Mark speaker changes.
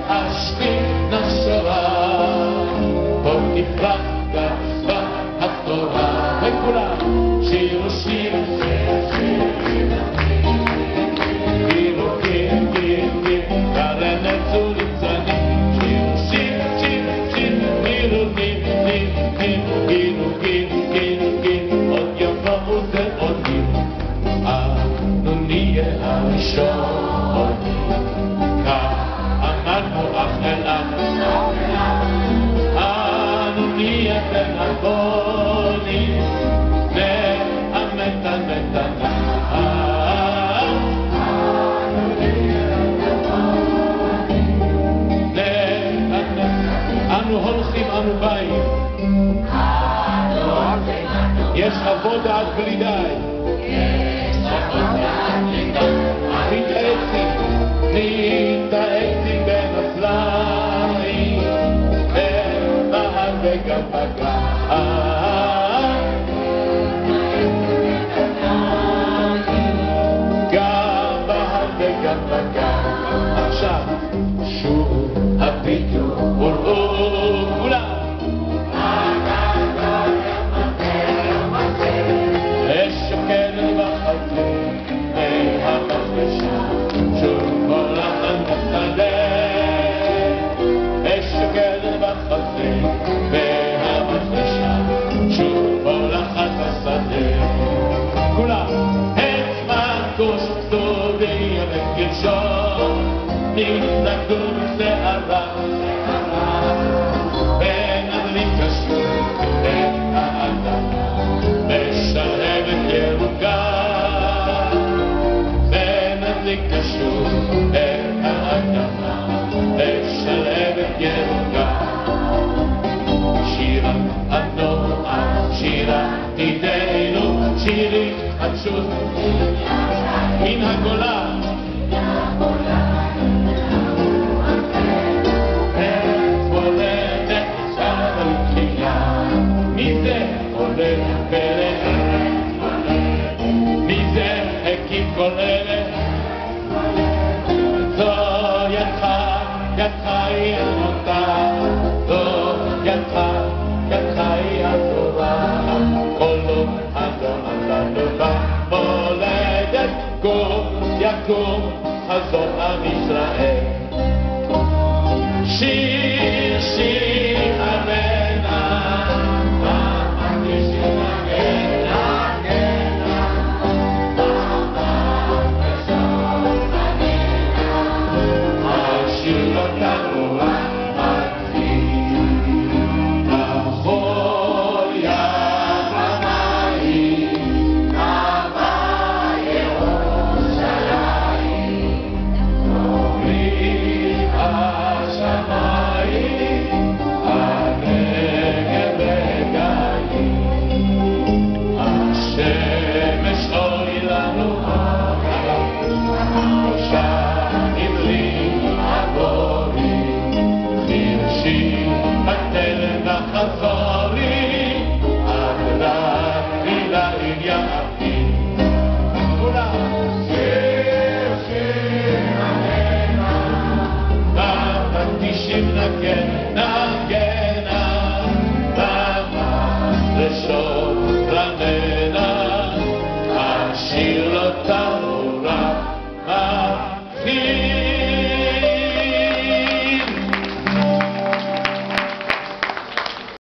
Speaker 1: השכינה שורה, פה תפרח גאווה התורה. וכולם שירו שיר גירו גיר גיר גיר קרנת צוליצנים. שירו שיר שיר שיר גירו גיר גיר גיר גירו גיר גיר גיר עוד יבואו זה עוד גיר. אנו נהיה הראשונים כאמרנו אך אל אך. אנו נהיה בין הבונים נאמת אמת אנו הולכים אנו באים. יש עבודה עד בלי די. מתעצים בין הפלאים בהר וגם בגן. גם בהר וגם בגן. עכשיו שוב הביטו וראו כולם אשקד בחצר מהמחרשה שוב הולכת בשדה. אשקד בחצר מהמחרשה שוב הולכת בשדה. כולם אצבע כוס סודי וגרשון נתנגדו בשערה בין אדלים קשור בין האדם משלבת ירוקה. בין אדלים קשור בין האדם משלבת ירוקה. שירה הנוער שירה עתידנו שירי חדשות מן הגולה. כל אלה זו ידך, ידך היא המותה. זו ידך, ידך היא התורה. כל אדום עלינו במולדת קום יקום חזון עם ישראל.